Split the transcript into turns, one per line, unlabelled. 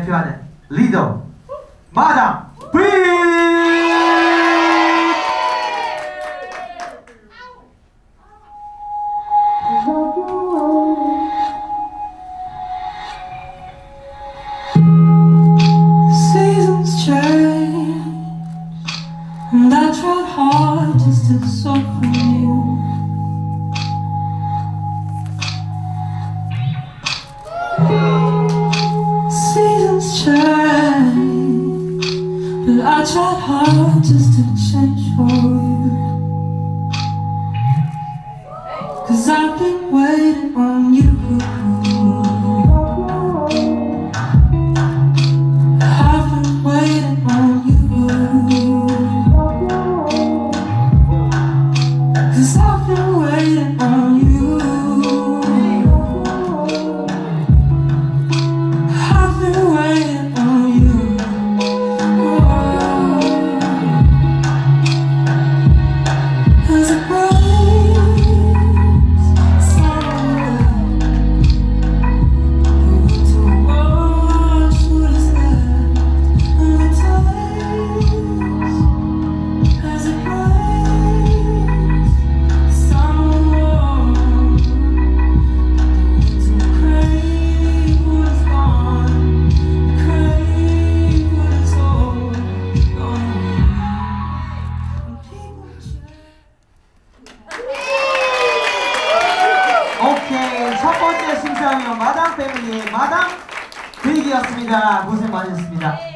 대표하는 리더 마당 V!
Seasons change, and I tried hard just to soften you. Seasons change, but I tried hard just to change for you. 'Cause I've been waiting on you.
첫 번째 심사위원 마당 패밀리의 마당 V이었습니다. 고생 많으셨습니다.